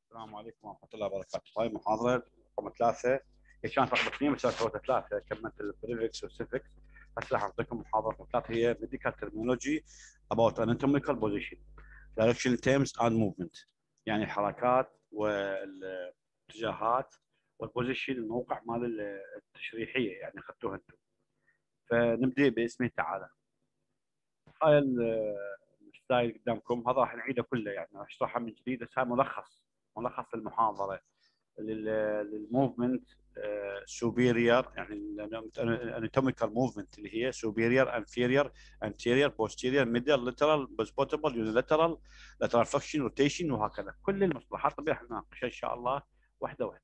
السلام عليكم ورحمة الله وبركاته. هاي محاضرة رقم 3. هي كانت رقم 2 بس سويتها 3، كملت البريفكس والسيفكس. هسه راح اعطيكم محاضرة رقم 3، هي medical terminology about anatomical position direction terms and movement، يعني الحركات والاتجاهات والبوزيشن، الموقع مال التشريحية يعني اخذتوها انتم. فنبدأ باسمه تعالى. هاي السلايد قدامكم، هذا راح نعيده كله، يعني راح اشرحه من جديد، بس هذا ملخص المحاضرة للموفمنت سوبيريور، يعني الاناتوميكال موفمنت اللي هي سوبيريور انفيريور انتيريور بوستيريور ميدل لاترال بوزبوتبل يونيلاترال لاترال فكشن روتيشن، وهكذا كل المصطلحات اللي راح نناقشها ان شاء الله واحده واحده.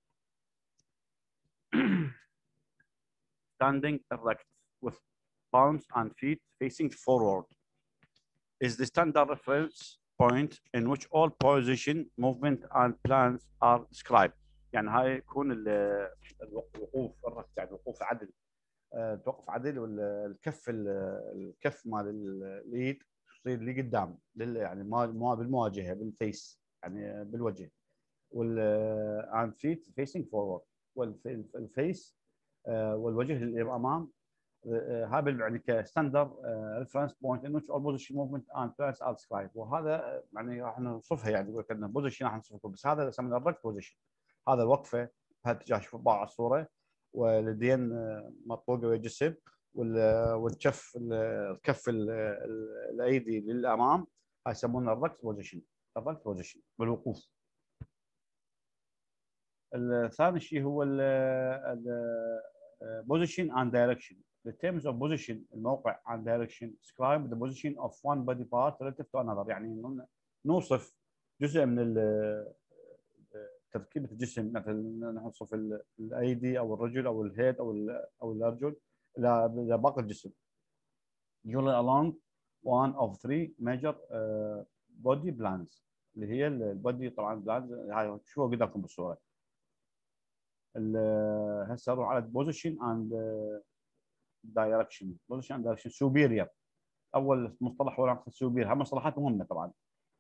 Standing erect with palms and feet facing forward is the standard reference point in which all position, movement and plans are described. يعني هاي يكون الوقوف الركز، يعني الوقوف عدل، توقف عدل، والكف مال اليد تصير لي قدام، يعني ما بالمواجهه، بالفيس يعني بالوجه، والان فيت فيسنج فورورد، والفيس والوجه للامام. هذا يعني كستاندرد ريفرنس بوينت ان which all position movement and plans are described. وهذا يعني راح نوصفها، يعني يقول لك انه بوزيشن راح نوصفه، بس هذا يسمونه الركت بوزيشن. هذا الوقفه بهالاتجاه، شوفوا بعض الصوره، واليدين مطبوقه ويا الجسم، والكف الكف الايدي للامام، هاي يسمونه الركت بوزيشن. الركت بوزيشن بالوقوف. الثاني شيء هو position and direction. The terms of position، الموقع and direction describe the position of one body part relative to another. يعني نوصف جزء من تركيبة الجسم، مثلا نوصف الايدي او الرجل او الهيد او الارجل لباقي الجسم. Usually along one of three major body plans، اللي هي البودي طبعا بلانز، هاي شو قدامكم بالصورة. هسه نروح على بوزيشن اند دايركشن. بوزيشن اند دايركشن سوبيريور، اول مصطلح هو السوبيريور. هم مصطلحات مهمه طبعا.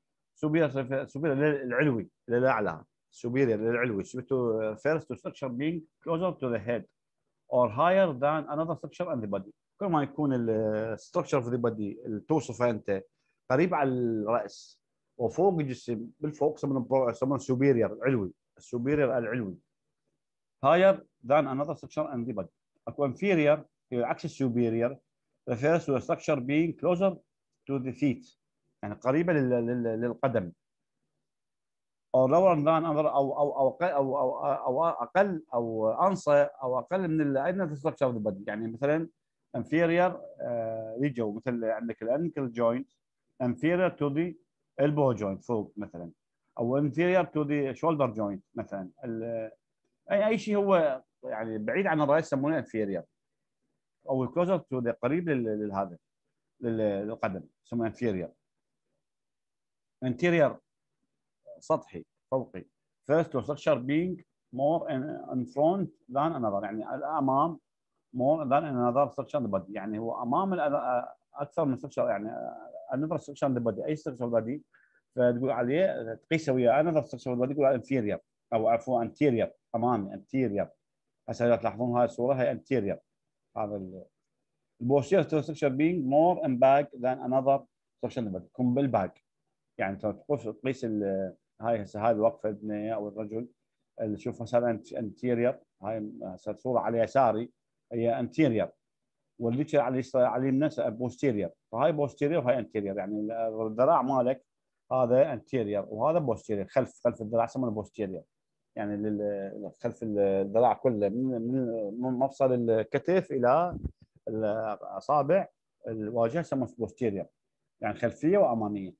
سوبيريور العلوي للاعلى، سوبيريور للعلوي. فيرست ستراكشر بينج كلوزر تو ذا هيد اور هاير ذان انذر ستراكشر ان ذا بودي. كل ما يكون الستراكشر في ذا بودي اللي توصفه انت قريب على الراس وفوق الجسم بالفوق، يسمونه سوبيريور العلوي. السوبيريور العلوي. higher than another structure in the body. اكو inferior هي عكس السوبيريور، refers to a structure being closer to the feet، يعني قريبه للقدم. او lower than another، او اقل او انصى او اقل من another structure of the body. يعني مثلا inferior يجوا مثل عندك الانكل جوينت inferior to the elbow joint فوق مثلا، او inferior to the shoulder joint مثلا. اي شيء هو يعني بعيد عن الراس يسمونه انفيريور، او كلوزر تو قريب لهذا للقدم يسمونه انفيريور. انتيريور سطحي فوقي. فيرست ستراكشر بينج مور ان فرونت ذان انذر، يعني الامام مور ذان انذر ستراكشر بودي، يعني هو امام اكثر من ستراكشر، يعني انذر ستراكشر بودي. اي ستراكشر بودي فتقول عليه تقيسه ويا انذر ستراكشر بودي تقول عليه انفيريور، او عفوا انتيريور امامي انتيريور. هسه تلاحظون هاي الصوره هي انتيريور. هذا البوستيريور ستراكشر بينج مور ان باك ذان انذر ستراكشر تكون بالباك. يعني تقيس هاي هسه هاي الوقفه البنيه او الرجل اللي تشوف مثلا انتيريور، هاي هسه الصوره على يساري هي انتيريور، واللي على اليمين بوستيريور. فهاي بوستيريور وهاي انتيريور، يعني الذراع مالك هذا انتيريور وهذا بوستيريور، خلف الذراع يسمونه بوستيريور، يعني خلف الذراع كله من مفصل الكتف الى الاصابع الواجهه يسمونه بوستيريور، يعني خلفيه واماميه.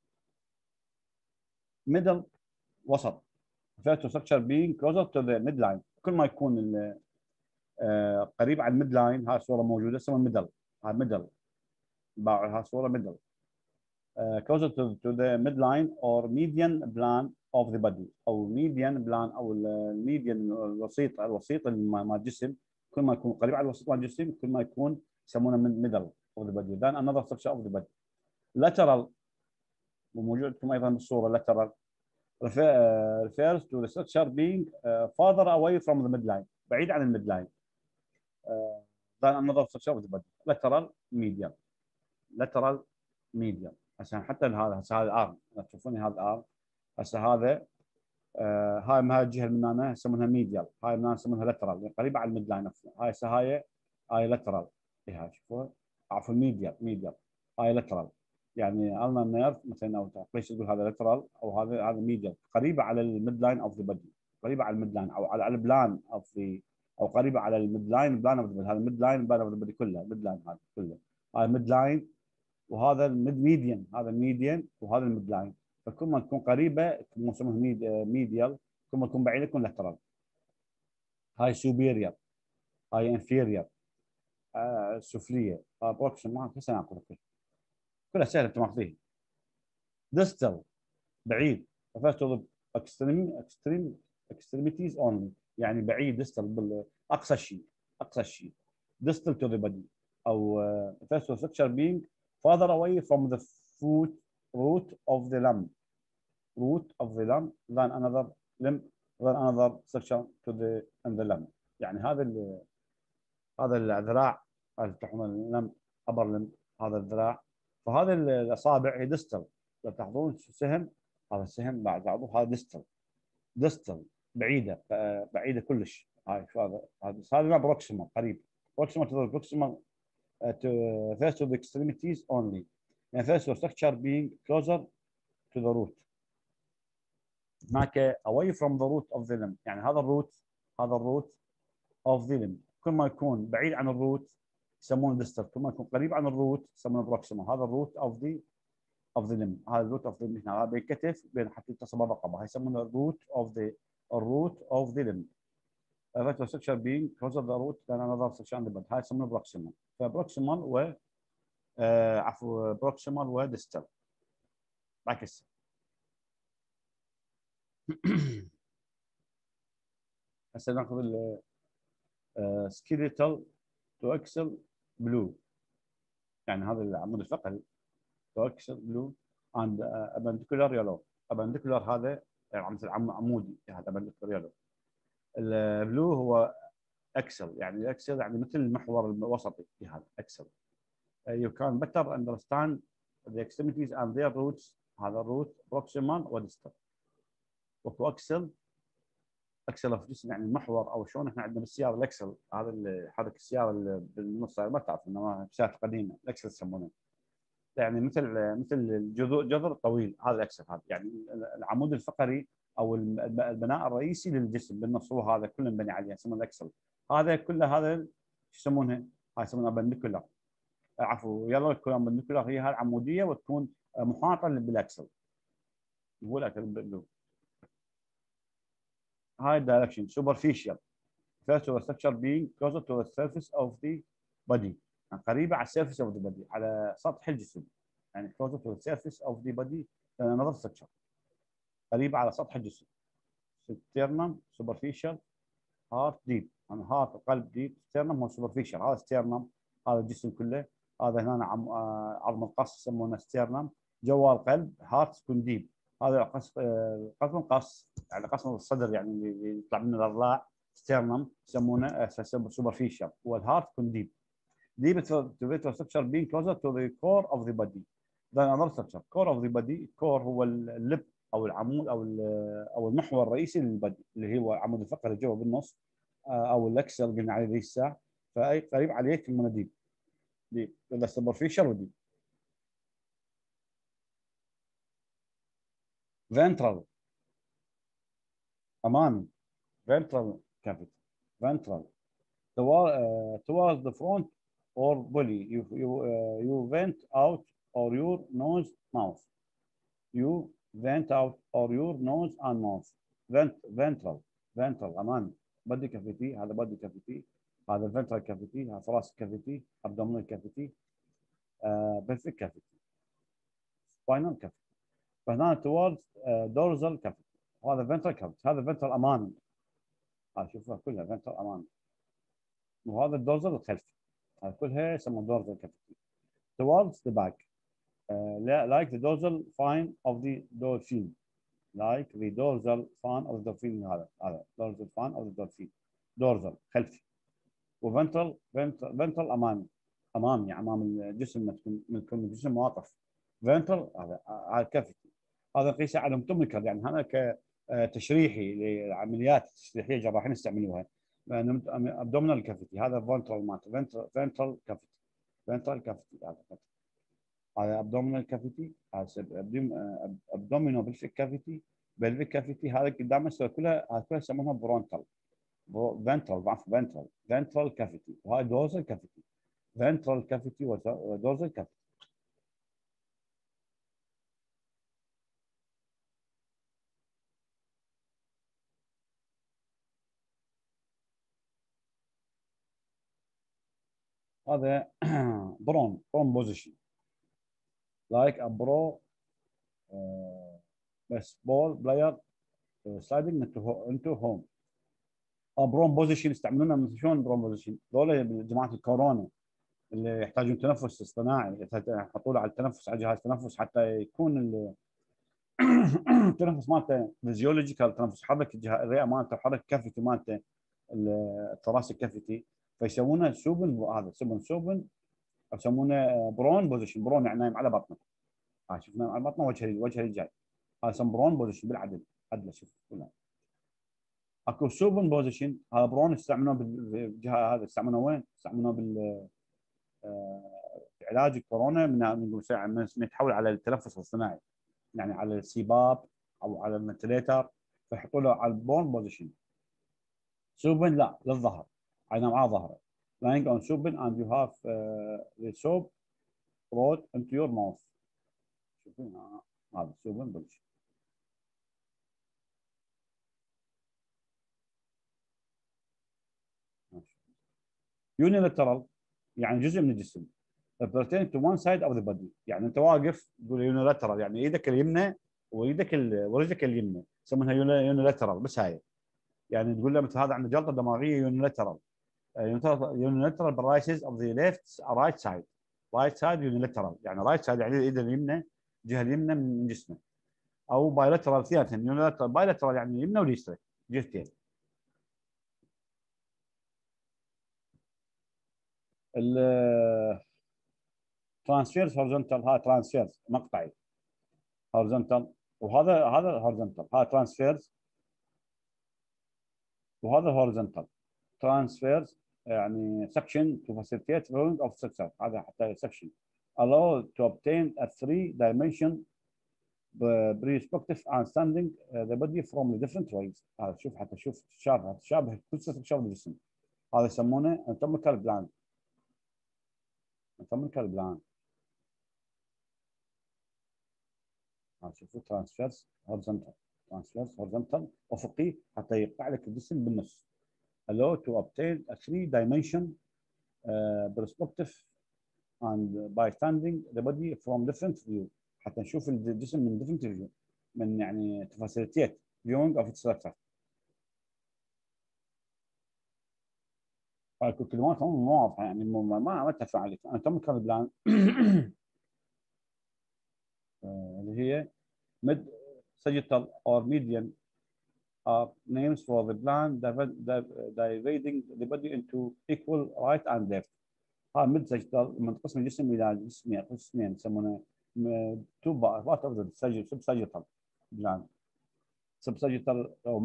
ميدل وسط. فيرتو ستراكشر بينج كلوزر تو ذا ميد لاين، كل ما يكون قريب على الميد لاين. هاي الصوره موجوده اسمها ميدل، هاي ميدل، هاي الصوره ميدل. closer to the midline or median plan of the body، او median plan او الميديان الوسيط مال الجسم. كل ما يكون قريب على الوسيط مال الجسم كل ما يكون يسمونه middle of the body than another structure of the body. lateral، وموجود لكم ايضا بالصوره lateral refers to the structure being farther away from the midline، بعيد عن الميدلاين than another structure of the body. lateral medial lateral medial. هسه حتى هذا هسه هذا الارم تشوفوني هذا الارم هسه هذا هاي من هاي الجهه اللي من هنا يسمونها ميديال، هاي من هنا يسمونها لاترال يعني قريبه على الميد لاين نفسه. هاي هسه هاي لاترال، هاي شوفوها عفوا ميديال هاي لاترال. يعني قلنا النيرف مثلا او ليش تقول هذا لاترال او هذا ميديال، قريبه على الميد لاين اوف ذا بودي، قريبه على الميد لاين او على البلان اوف ذا، او قريبه على الميد لاين بلان اوف ذا بودي. هذا الميد لاين بلان اوف ذا بودي كله، ميد لاين هذا كله، هاي ميد لاين وهذا الميد ميديان، هذا الميديان وهذا الميد لاين. فكل ما تكون قريبه تكون مسموها ميديال، كل ما تكون بعيده تكون لاترال. هاي سوبيريور، هاي انفيريور، سفليه، بروكسيمال، هسه انا اقول لك كلها سهله انت ماخذيها. ديستال بعيد، refers to the extremities only، يعني بعيد ديستال اقصى شيء اقصى شيء. distal to the body او refers to structure being farther away from the root of the limb than another limb than another structure to the in the limb. يعني هذا الذراع، هذا تحمل اللم ابر لم، هذا الذراع، فهذا الاصابع هي ديستال. لو تلاحظون السهم، هذا السهم بعد بعضه، هذا ديستال بعيده كلش. هاي شو هذا بروكسيمال قريب، بروكسيمال to first to the extremities only، يعني first to structure being closer to the root. هناك away from the root of the limb، يعني هذا الروت of the limb. كل ما يكون بعيد عن الروت يسمونه ديستال، كل ما يكون قريب عن الروت يسمونه بروكسيمال. هذا الروت of the limb، هذا الروت اوف ذا limb هنا بين الكتف بين حتى يتصل بالرقبه، هاي يسمونه الروت اوف ذا limb. vertebral structure being closer to the root than another section on the body، هاي يسمونه بروكسيمال. فبروكسيمال عفوا بروكسيمال وديستال عكس. هسه ناخذ skeletal to axle blue، يعني هذا العمود الفقري to axle blue and appendicular yellow. appendicular هذا مثل عمودي، هذا appendicular yellow. البلو هو اكسل، يعني الاكسل يعني مثل المحور الوسطي في هذا اكسل. you can better understand the extremities and their roots. هذا الروت proximal وديستال. واكسل اوف جسم يعني المحور، او شلون احنا عندنا بالسياره الاكسل، هذا اللي حرك السياره اللي بالنص ما تعرف انما السيارات القديمه الاكسل يسمونه، يعني مثل الجذر الطويل، هذا الاكسل. هذا يعني العمود الفقري او البناء الرئيسي للجسم بالنص، هو هذا كله مبني عليه يسمونه الاكسل. هذا كله هذا شو يسمونها؟ هاي يسمونها ابنديكولار، عفوا يلا تكون ابنديكولار، هي هاي العموديه وتكون محاطه بالاكسل. هو الاكسل. هاي الدايركشن superficial refers to the structure being closer to the surface of the body، يعني قريبه على السيرفيس اوف ذا بودي، على سطح الجسم، يعني closer to the surface of the body than another structure، قريبه على سطح الجسم. sternum superficial، heart deep، يعني heart القلب deep، sternum هو superficial، هذا sternum هذا الجسم كله، هذا هنا عظم القص يسمونه sternum، جوا القلب heart تكون deep. هذا قسم القص يعني قسم الصدر، يعني اللي يطلع من الاضلاع sternum يسمونه superficial، والهارت تكون deep. deep to structure being closer to the core of the body than another structure. core of the body، core هو اللب او العمود او المحور الرئيسي للبدي، اللي هو عمود الفقري جوا بالنص، او الاكسل قلنا عليه ذي الساعه، فاي قريب عليه كلمه ديب. اذا سوبرفيشال وديب. ventral امامي، ventral cavity، ventral towards the front or belly. You vent out or your nose mouth. You vent out or your nose and mouth. ventral امامي. body cavity، هذا body cavity، هذا ventral cavity، هذا thoracic cavity، abdominal cavity، pelvic cavity، spinal cavity. فهنا towards dorsal cavity، وهذا ventral cavity، هذا ventral امامي، هذا شوفها كلها ventral امامي، وهذا الدورزال الخلفي، هذا كلها يسمى dorsal cavity. towards the back، like the dorsal fin of the dolphin، like the dorsal fan of the dolphin. هذا dorsal fan of the dolphin. dorsal خلفي. وفنترال فنترال امامي امام الجسم، من يكون الجسم واقف. فنترال هذا على الكافيتي. هذا نقيسه على متوميكر، يعني هذا كتشريحي للعمليات التشريحيه الجراحين يستعملوها. ابدومينال كافيتي هذا فنترال مالته، فنترال كافيتي. فنترال كافيتي هذا ابدومينال كافيتي. هذا ابدومينو بلفيك كافيتي. بلفيك كافيتي هذا قدام كلها يسمونها برونتال. فنترال ضعف فنترال كافيتي. وهاي دوزل كافيتي. فنترال كافيتي ودوزل كافيتي. هذا برون بوزيشن لايك ا برو بس بول بلاير سلايدنج انتو هوم. برون بوزيشن يستعملونها مثل شلون برون بوزيشن؟ ذولا جماعه الكورونا اللي يحتاجون تنفس اصطناعي، يحطوا له على التنفس، على جهاز التنفس، حتى يكون التنفس مالته فيزيولوجيكال، تنفس حرك الرئه مالته، حرك كافيتي مالته، الثراسك كافيتي. فيسمونه سوبن، هذا سوبن يسمونه برون بوزيشن. برون يعني نايم على بطنه. شوف نايم على بطنه، وجهه الجاي. هذا يسمى برون بوزيشن بالعدل. عدله شوف هنا. اكو سوبن بوزيشن، هذا برون يستعملونه بالجهه، هذا يستعملونه وين؟ يستعملونه في علاج الكورونا، من يتحول على التنفس الصناعي، يعني على السيباب او على الفنتليتر، فيحطوا له على البون بوزيشن. سوبن لا للظهر، عينه مع ظهره. lying on supine and you have the soap brought into your mouth. شوفين هذا سوبن بوزيشن. unilateral يعني جزء من الجسم. pertain to one side of the body، يعني انت واقف تقول unilateral، يعني ايدك اليمنى ورجلك اليمنى، يسمونها unilateral. بس هاي يعني تقول له مثل هذا عنده جلطه دماغيه unilateral. unilateral paralysis of the left right side. right side unilateral يعني right side يعني الايد اليمنى، الجهه اليمنى من جسمه. او bilateral ثلاثه. unilateral bilateral يعني اليمنى واليسرى جهتين. الترانسفيرز هورزونتال، هذا ترانسفيرز مقطعي هورزونتال، وهذا هورزونتال. هذا ترانسفيرز وهذا هورزونتال. ترانسفيرز يعني section to facilitate drawing of structure. هذا حتى section allow to obtain a three dimension perspective and standing the body from the different ways. هذا شوف حتى شوف تشابه كل شكل الجسم. هذا يسمونه anatomical plan. anatomical plan. شوفوا ترانسفيرس هورزونتال. ترانسفيرس هورزونتال افقي حتى يقطع لك الجسم بالنص. allow to obtain a three dimension perspective and by standing the body from different view. حتى نشوف الجسم من different view، من يعني تفاصيليات viewing of its structure. الكلمات هم مو واضحه، يعني ما اتفق عليك. anatomical plan اللي هي mid sagittal or median are names for the plan dividing the body into equal right and left. هذا ميد ساجيتال من قسم الجسم الى قسمين يسمونه تو بارت اوف ذا سب ساجيتال بلان. سب ساجيتال او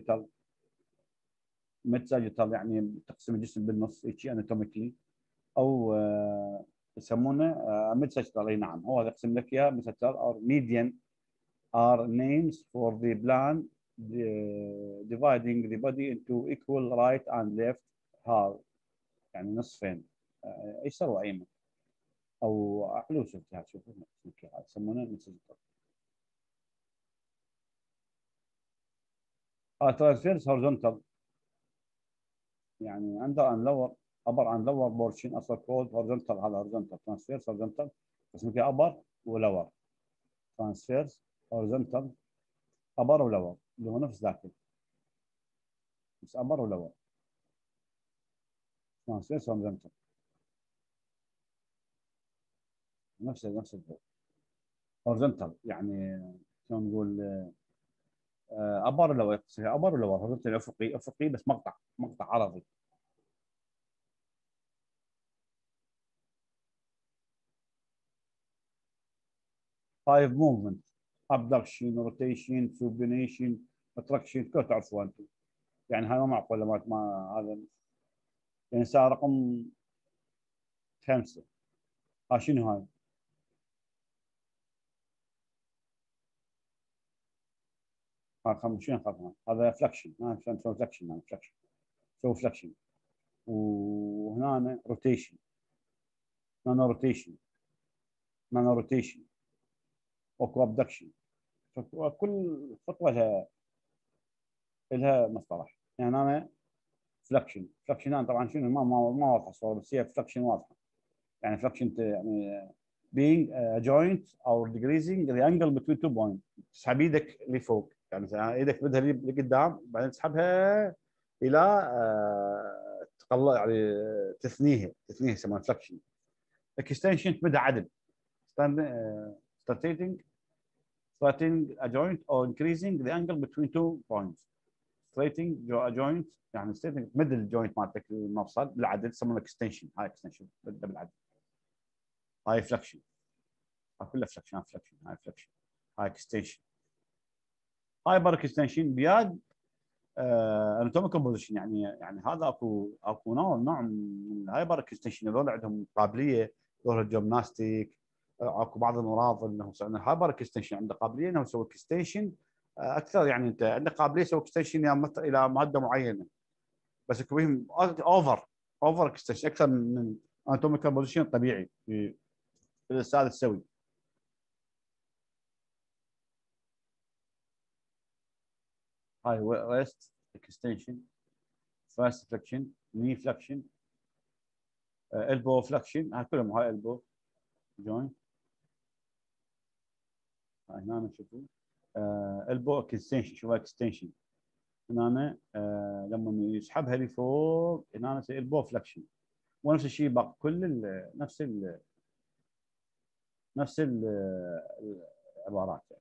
ميد ساجيتال يعني تقسم الجسم بالنص هيك اناتوميكلي، او يسمونه ميد ساجيتال. اي نعم، هو يقسم لك اياه ميد ساجيتال او ميديان are names for the plan dividing the body into equal right and left half، يعني نصفين، ايسر وايمن، او اقل شفتها. شوفوا يسمونه مسجل. ترانسفيرس هورزونتال يعني اندر اند لور، ابر اند لور بورشن اصلا كولد هورزونتال. هذا هورزونتال ترانسفيرس هورزونتال اسمه كي ابر ولور. ترانسفيرس هورزونتال ابر ولور اللي هو نفس ذاك، بس ابر ولور. ترانسفيرس هورزونتال نفس الفوق. هورزونتال يعني شلون نقول ابر لور، ابر ولور، هوريزونتال افقي، افقي بس مقطع عرضي. فايف موفمنت: ابدكشن، روتيشن، سوبينيشن، اتراكشن، كلها تعرفوها انتم. يعني هاي ما معقوله ما هذا يعني ساعه رقم 5. ها شنو هاي؟ شنو خطنا؟ هذا فلكشن. عشان نسوي فلكشن، يعني فلكشن، نسوي فلكشن. وهنا روتيشن، هنا روتيشن، هنا روتيشن، اكو ابدكشن. كل خطوه لها مصطلح. يعني انا فلكشن، فلكشن انا طبعا شنو ما واضحه الصوره، بس هي فلكشن واضحه. يعني فلكشن يعني being a joint or decreasing the angle between 2 points. تسحب ايدك لفوق، يعني مثلا ايدك بدها لقدام، بعدين تسحبها الى تقلل، يعني تثنيها يسمونها فلكشن. اكستنشن تمدها عدل. starting a joint or increasing the angle between 2 points. straightening a joint، يعني straightening تمد الجوينت مالتك المفصل بالعدل، يسمونه اكستنشن. هاي اكستنشن بدها بالعدل. هاي فلكشن، هاي كلها فلكشن. هاي فلكشن، هاي فلكشن، هاي اكستنشن. هايبر اكستنشن بياد اناتوميكال بوزيشن. يعني هذا اكو نوع من الهايبر اكستنشن، هذول عندهم قابليه، ظهر الجيمناستيك. اكو بعض المرضى انه هايبر اكستنشن عنده قابليه انه يسوي اكستنشن اكثر. يعني انت عندك قابليه تسوي اكستنشن الى ماده معينه، بس يكون بهم اوفر اكستنشن اكثر من اناتوميكال بوزيشن الطبيعي في الاستاذ السوي. هاي ريست اكستنشن، فاست فلكشن، ني فلكشن، البو فلكشن. هاي كلهم هاي البو جوينت. هنا نشوفوا البو اكستنشن. شوفوا اكستنشن هنا لما يسحبها لفوق هنا يصير البو فلكشن. ونفس الشيء باقي كل نفس العبارات يعني.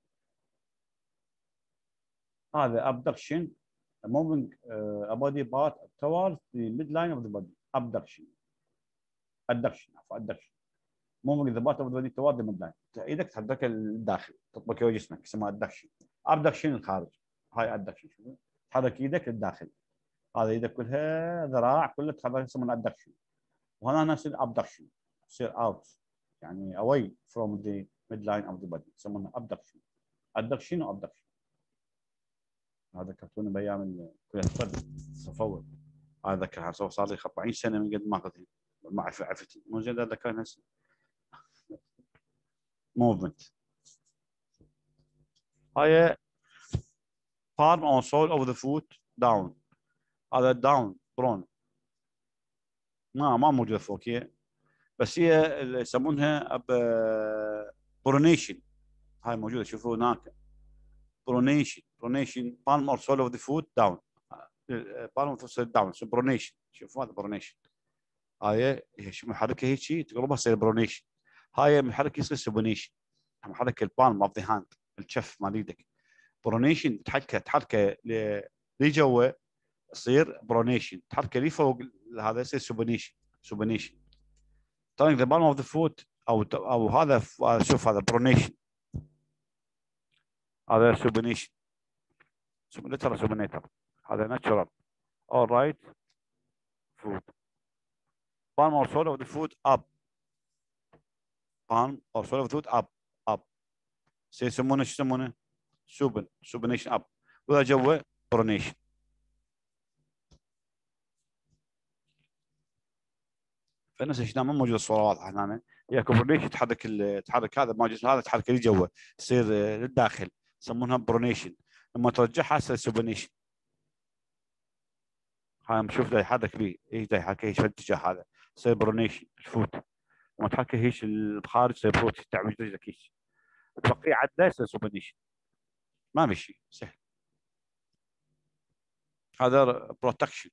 هذا abduction moving a body part towards the midline of the body. abduction عفوا adduction moving the part of the body towards the midline. ايدك تحركها للداخل، تطبق وجه جسمك، يسمى adduction. abduction الخارج. هاي adduction. شوف تحرك ايدك للداخل، هذا ايدك كلها ذراع كلها تحرك، يسمى adduction. وهنا نفس الابدكشن يصير اوت، يعني away from the midline of the body، يسمونه abduction. adduction وabduction. هذا كرتون بايام كلية الطب صفور. هذا كان صار لي 40 سنه من قد ما اخذ مع عفتي. مو زين هذا كان هسه موفمنت. هاي palm or sole of the foot down. هذا داون برون، ما موجوده فوق هي، بس هي اللي يسمونها برونيشن. هاي موجوده، شوفوا هناك برونيشن بالم اور سول اوف ذا فوت داون. بالم اوف ذا داون برونيشن. شوفوا هذا برونيشن. هاي شوف محركه هيك تقلبها تصير برونيشن. هاي محرك يصير سوبونيشن، محرك البالم اوف ذا هاند، الكف مال ايدك. برونيشن تحركه لجوا يصير برونيشن، تحركه لفوق هذا يصير سوبونيشن. turning the palm of the foot او هذا شوف هذا برونيشن، هذا سوبونيشن. لتر سوبونيتر، هذا ناتشورال. all right foot palm or sole of the foot up. palm or sole of the foot up يسمونه شو يسمونه؟ سوبونيشن اب. وهذا جوا برونيشن. فنفس الشيء ما موجود الصوره واضحه هنا. هي برونيشن تحرك هذا موجود، هذا تحرك اللي جوا تصير للداخل، يسمونها برونيشن. لما ترجعها تصير سوبونيشن. هاي شوف ده يحرك لي ايش ده يحرك ايش في الاتجاه هذا يصير برونيشن الفوت. لما تحرك ايش الخارج يصير فوت، تعوج رجلك ايش تبقي عدله يصير سوبونيشن. ما في شيء سهل. هذا بروتكشن،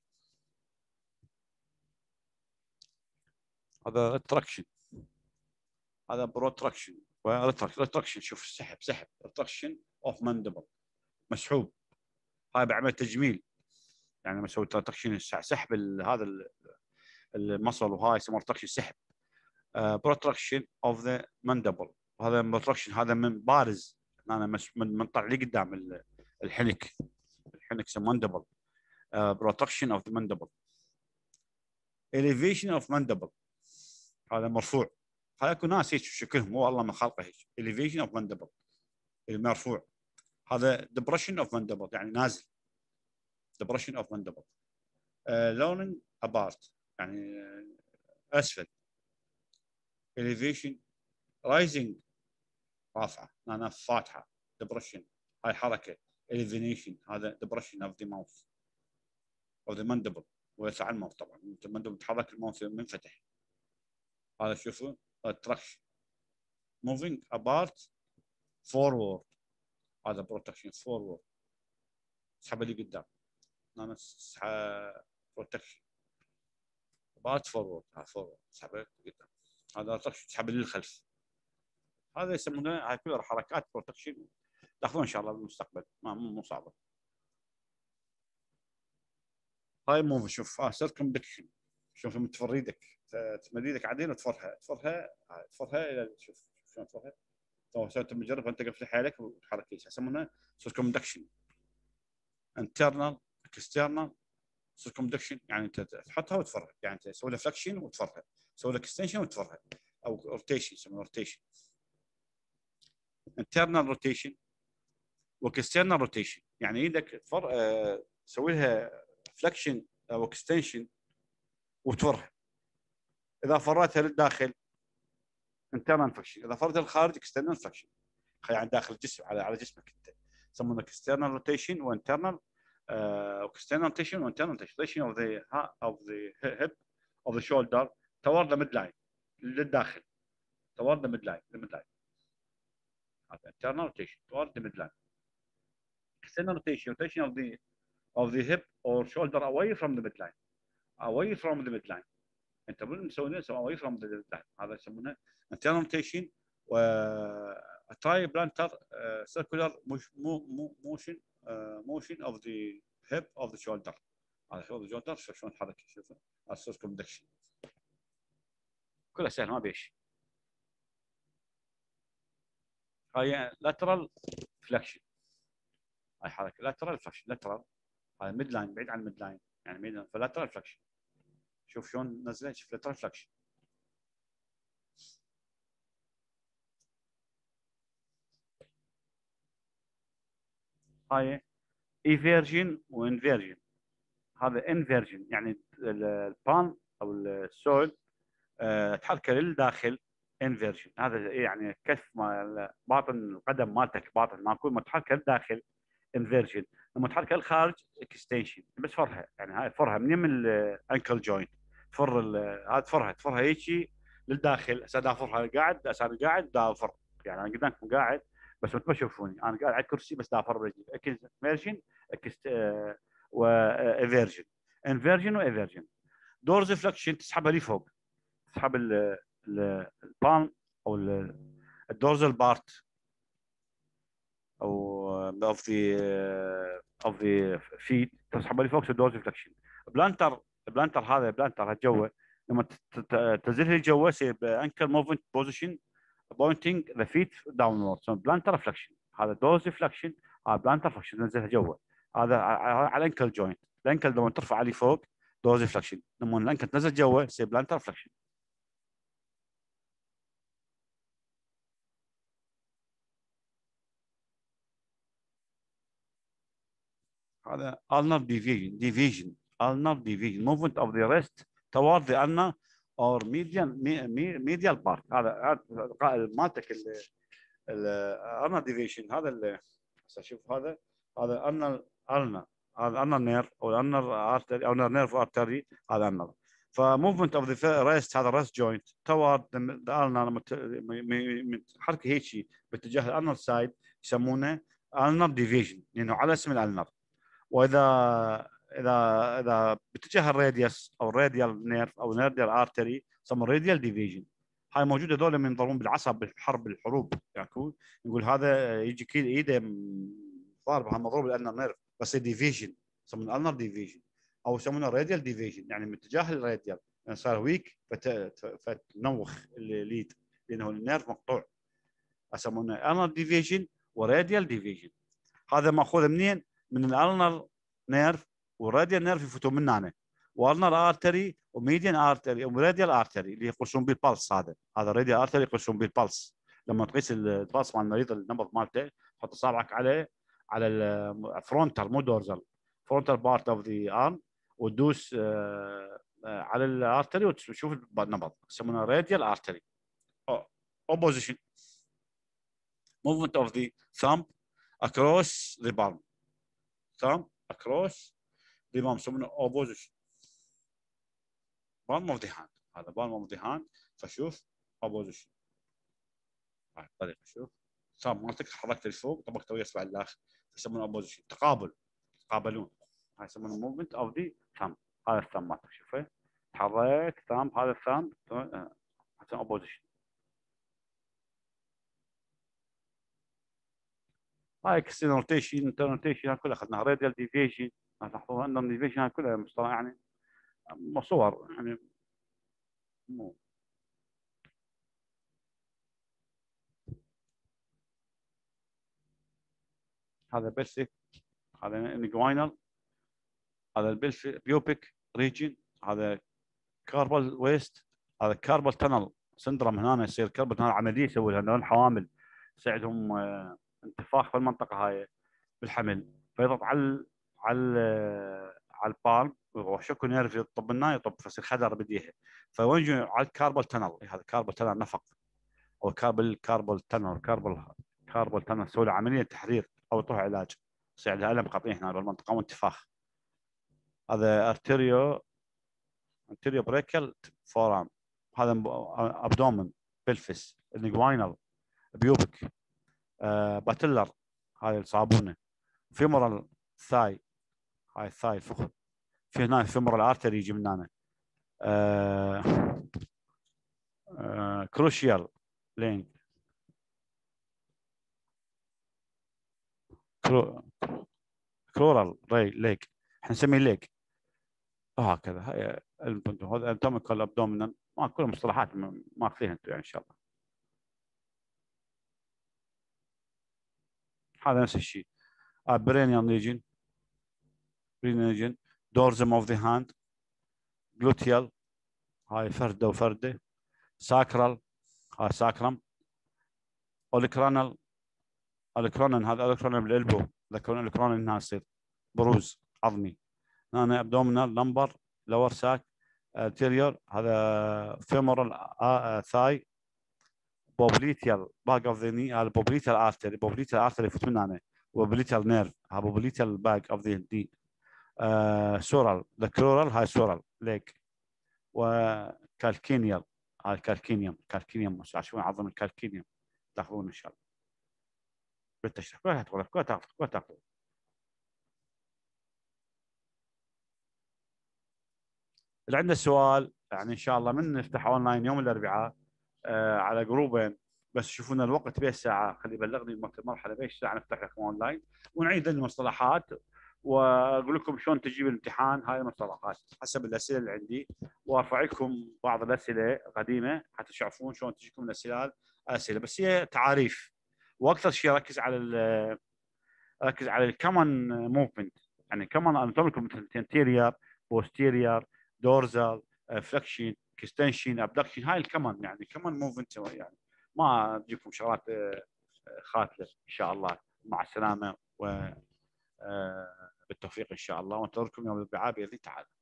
هذا ريتراكشن، هذا بروتراكشن وريتراكشن. شوف سحب ريتراكشن اوف ماندبل، مسحوب. هاي بعمل تجميل، يعني لما اسوي تراكشن سحب هذا المصل، وهاي يسمونه تراكشن سحب. بروتراكشن اوف ذا ماندبل، هذا بروتراكشن هذا من بارز، انا من طلع لي قدام الحنك، الحنك يسمونه ماندبل. بروتراكشن اوف ذا ماندبل. elevation اوف ماندبل، هذا مرفوع. هاي اكو ناس هيك شكلهم، هو الله ما خلقه هيك. elevation اوف ماندبل المرفوع. هذا depression اوف ماندبل يعني نازل. depression اوف ماندبل. leaning apart يعني اسفل. elevation rising رافعه، انا فاتحه. depression هاي حركه. elevation هذا depression of the mouth of the mandible، ويسع الماوث طبعا. المندبل تحرك، الماوث منفتح. هذا شوفوا traction. moving apart forward، هذا protection forward، اسحبه لي قدام. انا protection apart forward، ها forward اسحبه قدام. هذا protection تسحبه لي للخلف. هذا يسمونه، هاي كلها حركات بروتكشن تاخذون ان شاء الله بالمستقبل، مو صعبه. هاي موف، شوف سيركمدكشن، شوف لما تفر ايدك، تمد ايدك عدين وتفرها الى شوف شلون تفرها. تو سويت مجرب انت قفل حالك وتحرك يسمونه سيركمدكشن. انترنال اكسترنال سيركمدكشن، يعني انت تحطها وتفرها، يعني انت تسوي لها فلكشن وتفرها، تسوي لها اكستنشن وتفرها، او روتيشن يسمونه روتيشن. انترنال روتيشن واكسترنال روتيشن، يعني ايدك تسوي لها فلكشن او اكستنشن وتفرها. اذا فريتها للداخل انترنال فلكشن، اذا فريتها للخارج اكسترنال فلكشن، يعني داخل الجسم على جسمك انت. يسمونه اكسترنال روتيشن وانترنال اكسترنال روتيشن وانترنال روتيشن اوف ذا هيب اوف ذا شولدر toward the midline، للداخل toward the midline. هذا internal rotation toward the midline. external rotation of the hip or shoulder away from the midline. away from the midline. انت مسوي away from the midline، هذا يسمونه internal rotation. و try plantar circular motion of the hip of the shoulder. هذا شوف الجولدر شلون حركه، شوفوا السيركمدكشن كلها سهل ما بيش. هاي lateral flexion، هاي حركه lateral flexion. lateral هاي ميد لاين بعيد عن الميد لاين، يعني ميد لاين فلاترال فلكشن. شوف شلون نزلت، شوف lateral flexion. هاي eversion وانفيرجن. هذا انفيرجن يعني البان او السول تحركه للداخل. انفيرجن هذا يعني كف باطن القدم مالتك، باطن ماكو متحركه للداخل انفيرجن. لما تحركها للخارج اكستنشن. بس فرها، يعني هاي فرها من الانكل جوينت، تفر هذا تفرها هيك للداخل. هسه دا افرها قاعد، هسه انا قاعد دا افر، يعني انا قدامكم قاعد بس ما تشوفوني، انا قاعد على الكرسي بس دا افر برجلي. اكستنشن وايفيرجن. انفيرجن وايفيرجن. دورز فلكشن تسحبها لي فوق، تسحب البالم او الدورزال بارت او اوف ذا فيت، تسحبها لي فوق الدورزال فلكشن. بلانتر هذا بلانتر جوا، لما تنزلها جوا يصير انكل موفمنت بوزيشن بوينتنج ذا فيت داونورد. بلانتر فلكشن هذا دورزال فلكشن، هذا بلانتر فلكشن تنزلها جوا. هذا على الانكل جوينت. الانكل لما ترفع عليه فوق دورزال فلكشن، لما الانكل تنزل جوا يصير بلانتر فلكشن. هذا ulnar deviation ulnar deviation movement of the wrist toward the ulnar or medial part. هذا مالتك ulnar deviation. هذا شوف هذا ulnar هذا ulnar nerve او ulnar artery او nerve artery، هذا ulnar. فmovement of the wrist هذا wrist joint toward the ulnar، من حركه هيك باتجاه الulnar side يسمونه ulnar deviation، لانه على اسم الالنر. واذا اذا باتجاه الراديوس او الراديال نيرف او الراديال ارتري يسمى راديال ديفيجن. هاي موجوده ذولا من يضربون بالعصب الحروب يعني. نقول هذا يجي ايده ضاربه مضروب لان النيرف بس ديفيجن، يسمونه النر ديفيجن او يسمونه راديال ديفيجن، يعني من اتجاه الراديال، يعني صار ويك فتنوخ الليد لانه النيرف مقطوع، يسمونه النر ديفيجن وراديال ديفيجن. هذا ماخوذ منين؟ من الالنر نيرف والراديال نيرف يفوتون من هنا، والنر ارتري وميديان ارتري وراديال ارتري اللي يقيسون به البلس. هذا راديال ارتري يقيسون به البلس. لما تقيس البلس مال المريض النبض مالته تحط اصابعك على الفرونتال مو دورزال، فرونتال بارت اوف ذا ارم، وتدوس على الارتري وتشوف النبض، يسمونه راديال ارتري. اوبوزيشن movement of the thumb across the palm، thumb across the palm يسمونه opposition palm of the hand. هذا palm of the hand، فشوف opposition هاي الطريقه. شوف thumb مالتك حركت لفوق طبقت ويا اصبع الاخر يسمونه opposition، تقابل، يتقابلون. هاي يسمونه movement of the thumb. هذا الثumb مالتك شوفه تحرك thumb، هذا الثumb opposition. هاي اكسترنال روتيشن انترنال روتيشن كلها اخذناها، راديال ديفيشن تحفظها، اندر ديفيشن كلها مصطلح يعني صور يعني مو. هذا بيسك، هذا انجوينال، هذا بيوبيك ريجن، هذا كاربال ويست، هذا كاربال تنل سندروم. هنا يصير كاربال تنل عمليه يسوي لها الحوامل تساعدهم انتفاخ في المنطقه هاي بالحمل، فيضغط على البالم وشكو نيرف يطب لنا يطب فيصير خدر بديها، فوين على الكاربال تنل. هذا كاربال تنل نفق او كاربال تنل كاربال تنل تسوي له عمليه تحرير او يعطوها علاج يساعدها الم قطعي هنا بالمنطقه وانتفاخ. هذا انتيريو بريكل فورام، هذا ابدومن بلفس انجوينال بيوبك باتلر، هاي الصابونه فيمورال ثاي، هاي الثاي الفخذ، في هنا فيمورال ارتري يجي من هنا كروشيال لينك كرورال ليك، احنا نسميه ليك وهكذا. هاي هذا انتوميكال ابدومينال، ما كل المصطلحات ماخذينها انتم يعني ان شاء الله. هذا نفس الشيء. برينيال ليجن، برينيال دورزم اوف ذا هاند، جلوتيال هاي فرده وفرده، ساكرال هاي ساكرم، اوليكرانال، اوليكرونن هذا اوليكرونن بالالبو، اوليكرونن هنا يصير بروز عظمي. هنا ابدومينال لمبر لور ساك انتيريور، هذا فيمورال ثاي بوبليتيال باك اوف ذا ني، هذا بوبليتيال ارتري، بوبليتيال ارتري يفوت من هنا، وبوبليتيال نيرف، هذا بوبليتيال باك اوف ذا ني. سورال ذا كرورال هاي سورال ليك، وكالكينيال هاي كالكينيوم عشان عظم الكالكينيوم تاخذون ان شاء الله بالتشريح كلها تاخذون. اللي عنده سؤال يعني ان شاء الله من نفتح اونلاين يوم الاربعاء على جروبين، بس شوفونا الوقت بايش ساعه، خلي يبلغني المرحله بايش ساعه نفتح لكم اونلاين ونعيد المصطلحات واقول لكم شلون تجيب الامتحان هاي المصطلحات حسب الاسئله اللي عندي، وارفع لكم بعض الاسئله قديمه حتى تعرفون شلون تجيكم الاسئله، بس هي تعاريف، واكثر شيء ركز على الكومن موفمنت، يعني كمان اناتوميكال مثل انتيرير بوستيرير دورزال فلكشن اكستنشن ابدكشن، هاي الكمان يعني كمان موفمنت، يعني ما تجيكم شغلات خاتله ان شاء الله. مع السلامه و بالتوفيق ان شاء الله، وانتظركم يوم الاربعاء باذن تعالى.